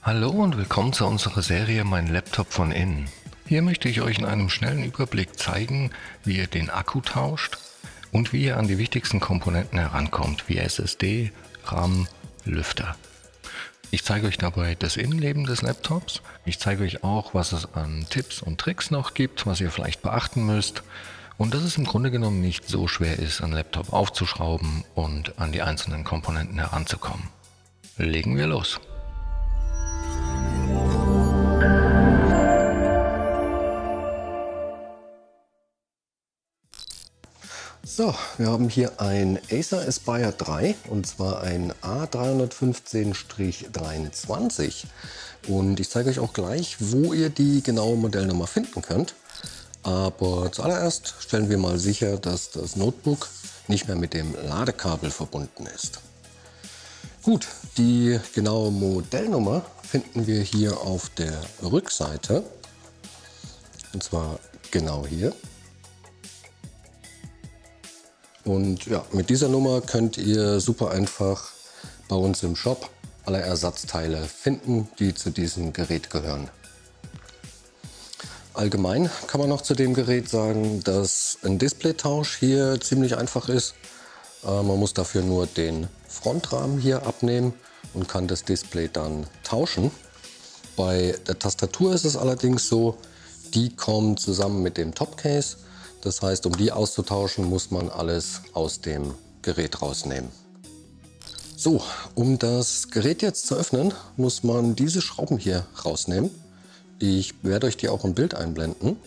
Hallo und willkommen zu unserer Serie Mein Laptop von innen. Hier möchte ich euch in einem schnellen Überblick zeigen, wie ihr den Akku tauscht und wie ihr an die wichtigsten Komponenten herankommt, wie SSD, RAM, Lüfter. Ich zeige euch dabei das Innenleben des Laptops. Ich zeige euch auch, was es an Tipps und Tricks noch gibt, was ihr vielleicht beachten müsst. Und dass es im Grunde genommen nicht so schwer ist, einen Laptop aufzuschrauben und an die einzelnen Komponenten heranzukommen. Legen wir los! So, wir haben hier ein Acer Aspire 3 und zwar ein A315-23 und ich zeige euch auch gleich, wo ihr die genaue Modellnummer finden könnt. Aber zuallererst stellen wir mal sicher, dass das Notebook nicht mehr mit dem Ladekabel verbunden ist. Gut, die genaue Modellnummer finden wir hier auf der Rückseite und zwar genau hier. Und ja, mit dieser Nummer könnt ihr super einfach bei uns im Shop alle Ersatzteile finden, die zu diesem Gerät gehören. Allgemein kann man noch zu dem Gerät sagen, dass ein Displaytausch hier ziemlich einfach ist. Man muss dafür nur den Frontrahmen hier abnehmen und kann das Display dann tauschen. Bei der Tastatur ist es allerdings so, die kommt zusammen mit dem Topcase. Das heißt, um die auszutauschen, muss man alles aus dem Gerät rausnehmen. So, um das Gerät jetzt zu öffnen, muss man diese Schrauben hier rausnehmen. Ich werde euch die auch im Bild einblenden.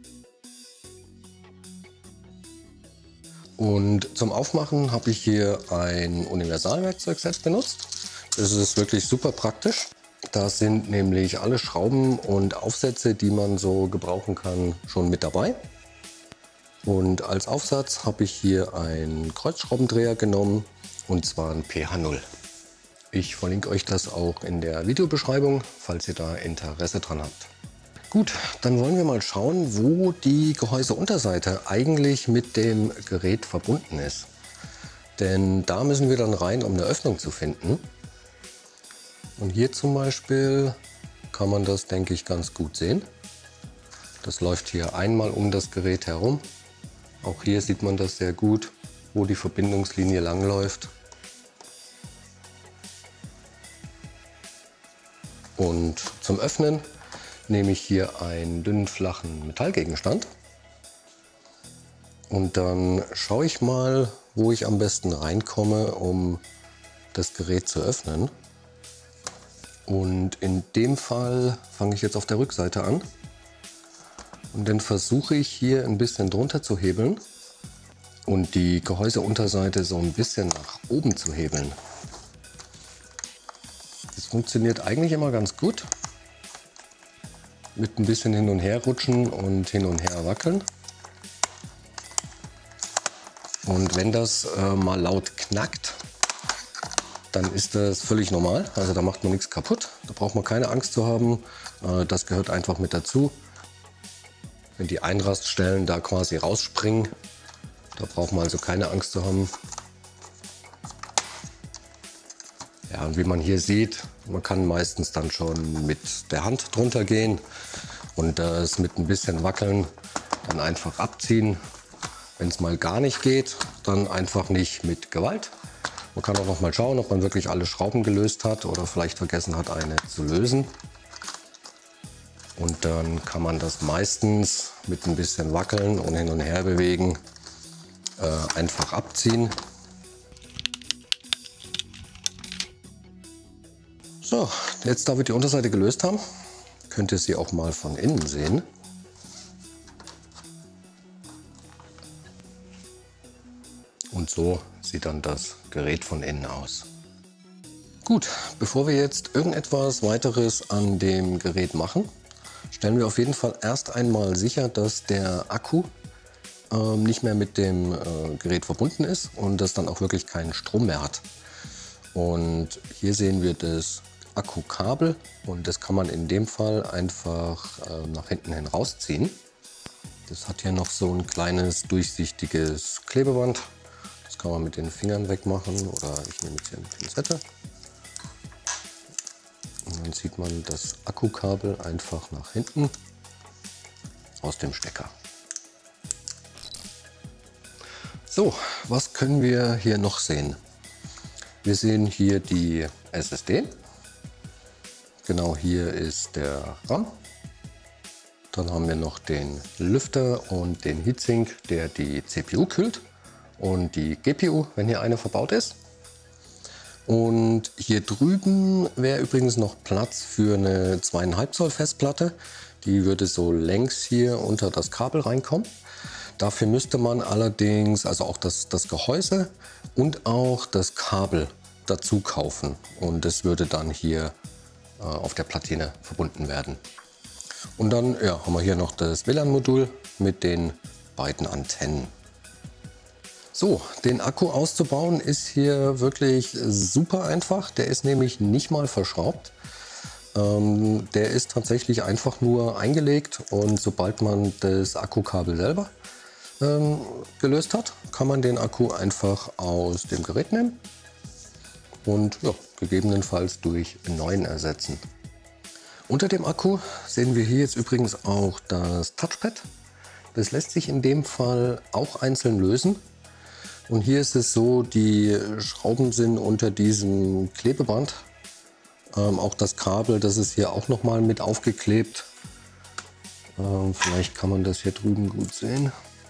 Und zum Aufmachen habe ich hier ein Universalwerkzeugset benutzt. Das ist wirklich super praktisch. Da sind nämlich alle Schrauben und Aufsätze, die man so gebrauchen kann, schon mit dabei. Und als Aufsatz habe ich hier einen Kreuzschraubendreher genommen und zwar einen PH0. Ich verlinke euch das auch in der Videobeschreibung, falls ihr da Interesse dran habt. Gut, dann wollen wir mal schauen, wo die Gehäuseunterseite eigentlich mit dem Gerät verbunden ist. Denn da müssen wir dann rein, um eine Öffnung zu finden. Und hier zum Beispiel kann man das, denke ich, ganz gut sehen. Das läuft hier einmal um das Gerät herum. Auch hier sieht man das sehr gut, wo die Verbindungslinie lang läuft. Und zum Öffnen nehme ich hier einen dünnen, flachen Metallgegenstand. Und dann schaue ich mal, wo ich am besten reinkomme, um das Gerät zu öffnen. Und in dem Fall fange ich jetzt auf der Rückseite an. Und dann versuche ich hier ein bisschen drunter zu hebeln und die Gehäuseunterseite so ein bisschen nach oben zu hebeln. Das funktioniert eigentlich immer ganz gut. Mit ein bisschen hin und her rutschen und hin und her wackeln. Und wenn das mal laut knackt, dann ist das völlig normal. Also da macht man nichts kaputt. Da braucht man keine Angst zu haben. Das gehört einfach mit dazu. Wenn die Einraststellen da quasi rausspringen, da braucht man also keine Angst zu haben. Ja, und wie man hier sieht, man kann meistens dann schon mit der Hand drunter gehen und das mit ein bisschen Wackeln dann einfach abziehen. Wenn es mal gar nicht geht, dann einfach nicht mit Gewalt. Man kann auch noch mal schauen, ob man wirklich alle Schrauben gelöst hat oder vielleicht vergessen hat, eine zu lösen. Und dann kann man das meistens mit ein bisschen Wackeln und hin und her bewegen einfach abziehen. So, jetzt da wir die Unterseite gelöst haben, könnt ihr sie auch mal von innen sehen. Und so sieht dann das Gerät von innen aus. Gut, bevor wir jetzt irgendetwas weiteres an dem Gerät machen, stellen wir auf jeden Fall erst einmal sicher, dass der Akku nicht mehr mit dem Gerät verbunden ist und das dann auch wirklich keinen Strom mehr hat. Und hier sehen wir das Akkukabel und das kann man in dem Fall einfach nach hinten hin rausziehen. Das hat hier noch so ein kleines durchsichtiges Klebeband. Das kann man mit den Fingern wegmachen oder ich nehme jetzt hier eine Pinzette. Und dann sieht man das Akkukabel einfach nach hinten aus dem Stecker. So, was können wir hier noch sehen? Wir sehen hier die SSD. Genau hier ist der RAM. Dann haben wir noch den Lüfter und den Heatsink, der die CPU kühlt. Und die GPU, wenn hier eine verbaut ist. Und hier drüben wäre übrigens noch Platz für eine 2,5 Zoll Festplatte. Die würde so längs hier unter das Kabel reinkommen. Dafür müsste man allerdings also auch das Gehäuse und auch das Kabel dazu kaufen. Und das würde dann hier auf der Platine verbunden werden. Und dann ja, haben wir hier noch das WLAN-Modul mit den beiden Antennen. So, den Akku auszubauen ist hier wirklich super einfach. Der ist nämlich nicht mal verschraubt. Der ist tatsächlich einfach nur eingelegt und sobald man das Akkukabel selber gelöst hat, kann man den Akku einfach aus dem Gerät nehmen und ja, gegebenenfalls durch einen neuen ersetzen. Unter dem Akku sehen wir hier jetzt übrigens auch das Touchpad. Das lässt sich in dem Fall auch einzeln lösen. Und hier ist es so, die Schrauben sind unter diesem Klebeband. Auch das Kabel, das ist hier auch nochmal mit aufgeklebt. Vielleicht kann man das hier drüben gut sehen.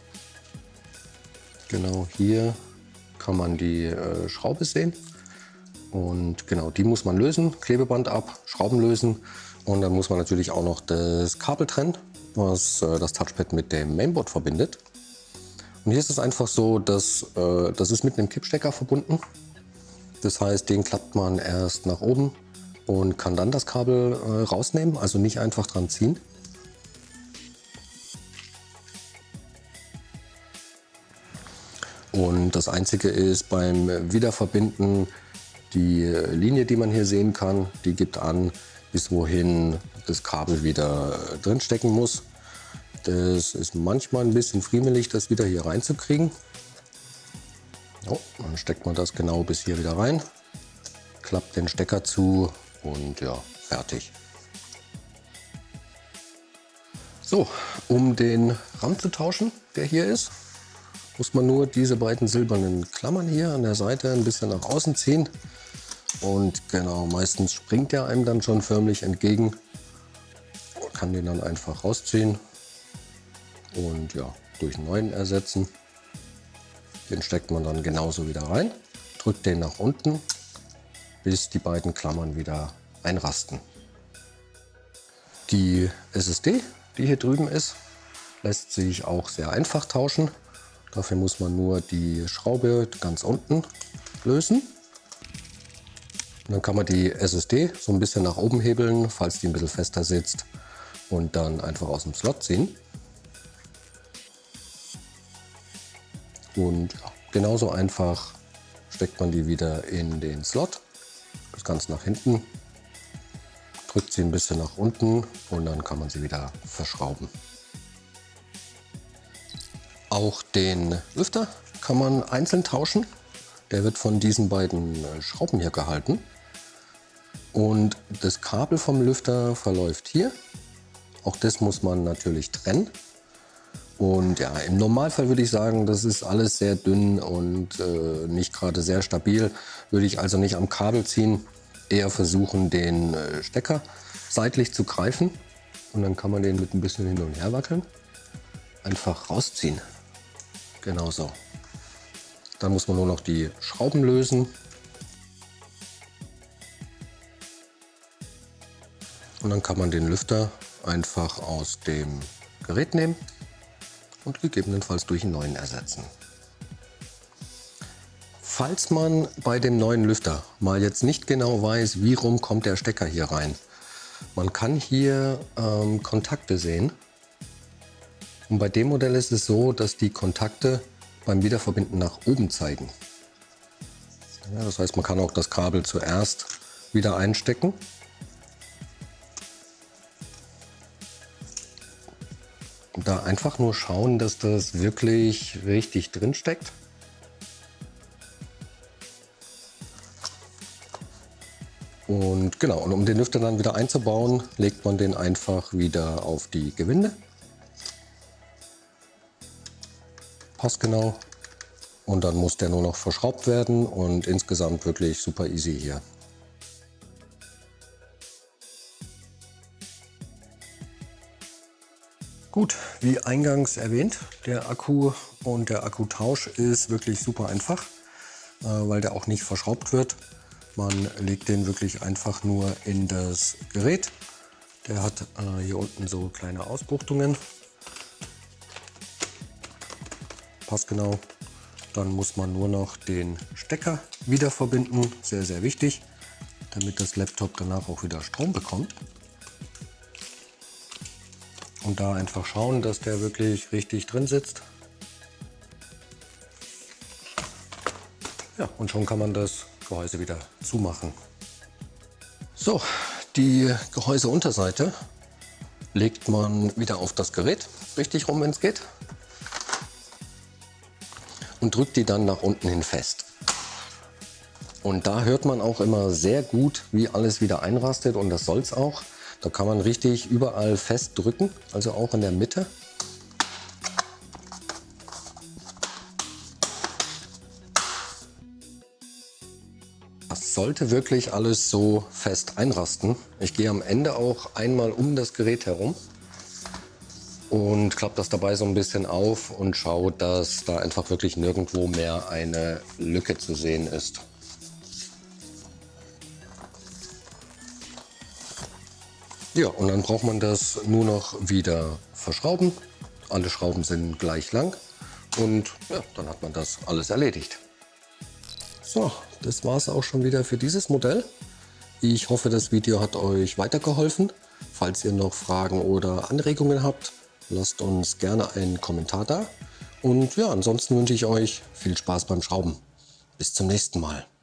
Genau hier kann man die Schraube sehen. Und genau die muss man lösen, Klebeband ab, Schrauben lösen. Und dann muss man natürlich auch noch das Kabel trennen, was das Touchpad mit dem Mainboard verbindet. Und hier ist es einfach so, dass das ist mit einem Kippstecker verbunden. Das heißt, den klappt man erst nach oben und kann dann das Kabel rausnehmen, also nicht einfach dran ziehen. Und das Einzige ist beim Wiederverbinden die Linie, die man hier sehen kann, die gibt an, bis wohin das Kabel wieder drin stecken muss. Das ist manchmal ein bisschen friemelig, das wieder hier reinzukriegen. So, dann steckt man das genau bis hier wieder rein, klappt den Stecker zu und ja, fertig. So, um den RAM zu tauschen, der hier ist, muss man nur diese beiden silbernen Klammern hier an der Seite ein bisschen nach außen ziehen. Und genau, meistens springt der einem dann schon förmlich entgegen. Man kann den dann einfach rausziehen und ja, durch einen neuen ersetzen. Den steckt man dann genauso wieder rein, drückt den nach unten, bis die beiden Klammern wieder einrasten. Die SSD, die hier drüben ist, lässt sich auch sehr einfach tauschen. Dafür muss man nur die Schraube ganz unten lösen. Und dann kann man die SSD so ein bisschen nach oben hebeln, falls die ein bisschen fester sitzt, und dann einfach aus dem Slot ziehen. Und ja, genauso einfach steckt man die wieder in den Slot, das Ganze nach hinten, drückt sie ein bisschen nach unten und dann kann man sie wieder verschrauben. Auch den Lüfter kann man einzeln tauschen. Der wird von diesen beiden Schrauben hier gehalten. Und das Kabel vom Lüfter verläuft hier. Auch das muss man natürlich trennen. Und ja, im Normalfall würde ich sagen, das ist alles sehr dünn und nicht gerade sehr stabil. Würde ich also nicht am Kabel ziehen, eher versuchen, den Stecker seitlich zu greifen. Und dann kann man den mit ein bisschen hin und her wackeln einfach rausziehen. Genau so. Dann muss man nur noch die Schrauben lösen. Und dann kann man den Lüfter einfach aus dem Gerät nehmen und gegebenenfalls durch einen neuen ersetzen. Falls man bei dem neuen Lüfter mal jetzt nicht genau weiß, wie rum kommt der Stecker hier rein, man kann hier Kontakte sehen. Und bei dem Modell ist es so, dass die Kontakte beim Wiederverbinden nach oben zeigen. Ja, das heißt, man kann auch das Kabel zuerst wieder einstecken. Und da einfach nur schauen, dass das wirklich richtig drin steckt. Und Und genau, und um den Lüfter dann wieder einzubauen, legt man den einfach wieder auf die Gewinde. Passt genau. Und dann muss der nur noch verschraubt werden und insgesamt wirklich super easy hier. Gut, wie eingangs erwähnt, der Akku und der Akkutausch ist wirklich super einfach, weil der auch nicht verschraubt wird. Man legt den wirklich einfach nur in das Gerät. Der hat hier unten so kleine Ausbuchtungen. Passt genau. Dann muss man nur noch den Stecker wieder verbinden. Sehr, sehr wichtig, damit das Laptop danach auch wieder Strom bekommt. Und da einfach schauen, dass der wirklich richtig drin sitzt. Ja, und schon kann man das Gehäuse wieder zumachen. So, die Gehäuseunterseite legt man wieder auf das Gerät, richtig rum, wenn es geht. Und drückt die dann nach unten hin fest. Und da hört man auch immer sehr gut, wie alles wieder einrastet, und das soll es auch. Da kann man richtig überall fest drücken, also auch in der Mitte. Das sollte wirklich alles so fest einrasten. Ich gehe am Ende auch einmal um das Gerät herum und klappe das dabei so ein bisschen auf und schaue, dass da einfach wirklich nirgendwo mehr eine Lücke zu sehen ist. Ja, und dann braucht man das nur noch wieder verschrauben. Alle Schrauben sind gleich lang und ja, dann hat man das alles erledigt. So, das war es auch schon wieder für dieses Modell. Ich hoffe, das Video hat euch weitergeholfen. Falls ihr noch Fragen oder Anregungen habt, lasst uns gerne einen Kommentar da. Und ja, ansonsten wünsche ich euch viel Spaß beim Schrauben. Bis zum nächsten Mal.